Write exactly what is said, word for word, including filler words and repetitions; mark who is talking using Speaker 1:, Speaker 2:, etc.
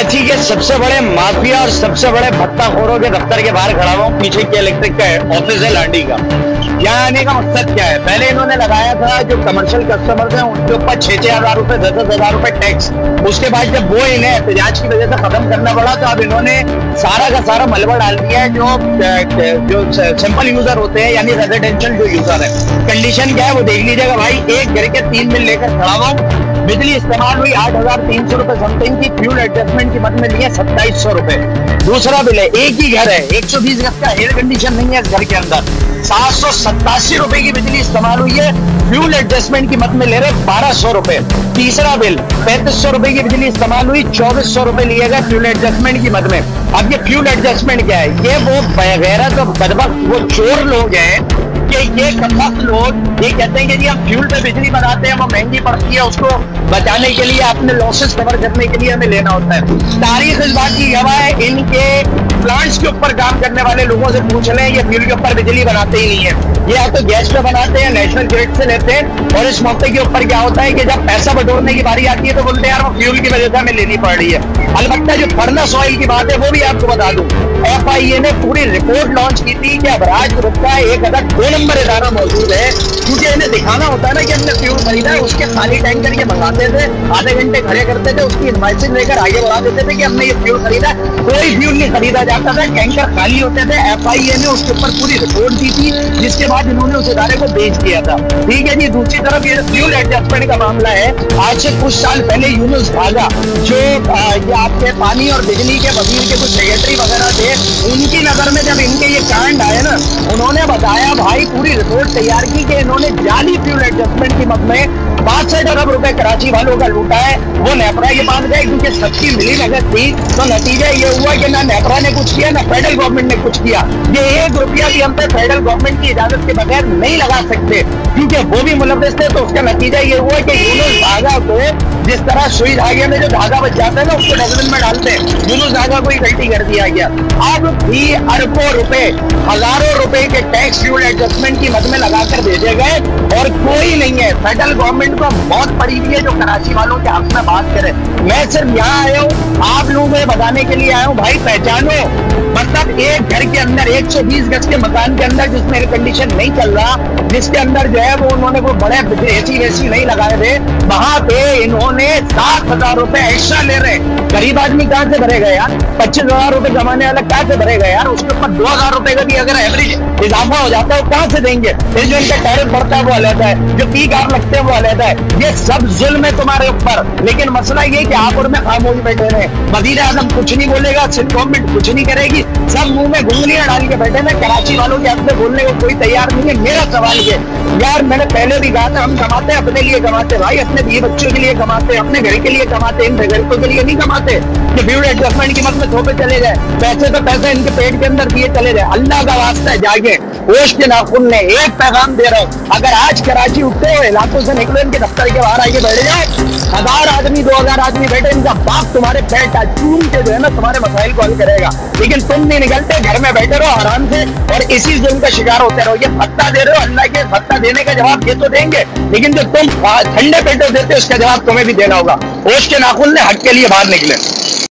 Speaker 1: कराची के सबसे बड़े माफिया और सबसे बड़े भत्ताखोरों के दफ्तर के बाहर खड़ा हुआ। पीछे के इलेक्ट्रिक का ऑफिस है लाडी का। यहाँ आने का मकसद क्या है? पहले इन्होंने लगाया था जो कमर्शियल कस्टमर्स हैं उनके ऊपर छह छह हजार रुपए दस दस हजार रुपए टैक्स। उसके बाद जब वो इन्हें एहतजाज की वजह से खत्म करना पड़ा तो अब इन्होंने सारा का सारा मलबा डाल दिया है जो जो सिंपल यूजर होते हैं यानी रेजिडेंशियल जो यूजर है। कंडीशन क्या है वो देख लीजिएगा भाई। एक घर के तीन बिल लेकर खड़ा हुआ। बिजली इस्तेमाल हुई आठ हजार तीन सौ रुपए समथिंग की। फ्यूल एडजस्टमेंट की मद में लिए सत्ताईस सौ रुपए। दूसरा बिल है, एक ही घर है, एक सौ बीस गज का एयर कंडीशन नहीं है इस घर के अंदर, सात सौ सत्तासी रुपए की बिजली इस्तेमाल हुई है। फ्यूल एडजस्टमेंट की मद में ले रहे बारह सौ रुपए। तीसरा बिल पैंतीस सौ रुपए की बिजली इस्तेमाल हुई, चौबीस सौ रुपए लिए गए फ्यूल एडजस्टमेंट की मद में। अब ये फ्यूल एडजस्टमेंट क्या है? ये वो बगैरत और बदबख्त वो चोर लोग हैं कि ये कमबख्त लोग ये कहते हैं कि जी हम फ्यूल पे बिजली बनाते हैं, वो महंगी पड़ती है, उसको बचाने के लिए अपने लॉसेस कवर करने के लिए हमें लेना होता है। तारीख इस बात की गवाह है, इनके प्लांट्स के ऊपर काम करने वाले लोगों से पूछ लें, ये फ्यूल के ऊपर बिजली बनाते ही नहीं है। ये या तो गैस पे बनाते हैं, नेशनल ग्रिड से लेते हैं। और इस मौके के ऊपर क्या होता है कि जब पैसा बटोरने की बारी आती है तो बोलते हैं यार वो फ्यूल की वजह से हमें लेनी पड़ रही है। अलबत्ता जो फर्नेस ऑयल की बात है वो भी आपको बता दूं, एफ आई ए ने पूरी रिपोर्ट लॉन्च की थी कि अबराज ग्रुप का एक अदद दो नंबर इदारा मौजूद है, क्योंकि इन्हें दिखाना होता है ना कि हमने फ्यूल खरीदा है। उसके खाली टैंकर ये मंगाते थे, आधे घंटे खड़े करते थे, उसकी इनवाइसिंग लेकर आगे बढ़ा देते थे कि हमने ये फ्यूल खरीदा। कोई फ्यूल नहीं खरीदा जाता था, टैंकर खाली होते थे। एफ आई ए ने उसके ऊपर पूरी रिपोर्ट दी थी, जिसके बाद इन्होंने उस इदारे को बेच दिया था। ठीक है जी। दूसरी तरफ ये फ्यूल एडजस्टमेंट का मामला है। आज से कुछ साल पहले यूनुस धागा जो ये आपके पानी और बिजली के वजीर के कुछ सेक्रेटरी वगैरह थे, उनकी नजर में जब इनके ये कांड आए ना, उन्होंने बताया भाई पूरी रिपोर्ट तैयार की कि इन्होंने जाली फ्यूल एडजस्टमेंट की मद में बासठ अरब रुपए कराची वालों का लूटा है। वो नेपरा के पास गए क्योंकि सबकी मिली नगद थी, तो नतीजा ये हुआ कि ना नेपरा ने कुछ किया ना फेडरल गवर्नमेंट ने कुछ किया। ये एक रुपया भी हम पे फेडरल गवर्नमेंट की इजाजत के बगैर नहीं लगा सकते क्योंकि वो भी मुलव्विस थे। तो उसका नतीजा ये हुआ कि यूनुस धागा को जिस तरह सुई धागे में जो धागा बच जाता है ना उसको डस्टबिन में डालते हैं, यूनुस धागा को ही गलती कर दिया गया। अब भी अरबों रुपए हजारों रुपए के टैक्स फ्यूल एडजस्टमेंट की मद में लगाकर भेजे गए और कोई नहीं है। फेडरल गवर्नमेंट को बहुत पड़ी हुई है जो कराची वालों के हक में बात करे। मैं सिर्फ यहाँ आया हूँ, आप लोगों को बताने के लिए आया हूँ भाई पहचानो। मतलब एक घर के अंदर एक सौ बीस गज के मकान के अंदर जिसमें एयर कंडीशन नहीं चल रहा, जिसके अंदर जो है वो उन्होंने कोई बड़े एसी वेसी नहीं लगाए थे, वहां पे इन्होंने सात हजार रुपए एक्स्ट्रा ले रहे। गरीब आदमी कहाँ से भरेगा यार? पच्चीस हजार रुपए कमाने वाला कहाँ से भरेगा यार? उसके ऊपर दो हजार रुपए का भी अगर एवरेज इजाफा हो जाता है वो कहाँ से देंगे? फिर जो इनका टैरिफ बढ़ता है वो अलग है, जो पी कार लगते हैं वो अलग है। ये सब जुल्म है तुम्हारे ऊपर। लेकिन मसला ये कि आप और मैं खामोश बैठे रहे, वजीर आजम कुछ नहीं बोलेगा, सिंध गवर्नमेंट कुछ नहीं करेगी, सब मुंह में गुंगलियां डाल के बैठे हैं। कराची वालों के हक में बोलने को कोई तैयार नहीं है। मेरा सवाल ये यार, मैंने पहले भी कहा था हम कमाते हैं अपने लिए कमाते भाई, अपने बीवी बच्चों के लिए कमाते, अपने घर के लिए कमाते, इन बेगरतों के लिए नहीं कमाते कि फ्यूल एडजस्टमेंट की मद में थोपे चले गए। पैसे तो पैसे इनके पेट के अंदर दिए चले गए। अल्लाह का वास्ता है जागे, होश के नाखून ने एक पैगाम दे रहा हूँ, अगर आज कराची उठते हुए इलाकों से निकले इनके दफ्तर के बाहर आगे बैठ जाए, हजार आदमी दो हजार आदमी बैठे, इनका बाप तुम्हारे पेट चूम के जो है ना तुम्हारे मसाइल को हल करेगा। लेकिन तुम नहीं निकलते, घर में बैठे रहो आराम से और इसी जुल्म का शिकार होते रहो। ये भत्ता दे रहे हो, अल्लाह के भत्ता देने का जवाब ये तो देंगे, लेकिन जो तुम ठंडे पेटों देते उसका जवाब तुम्हें भी देना होगा। होश के नाखून ने हक के लिए बाहर निकले।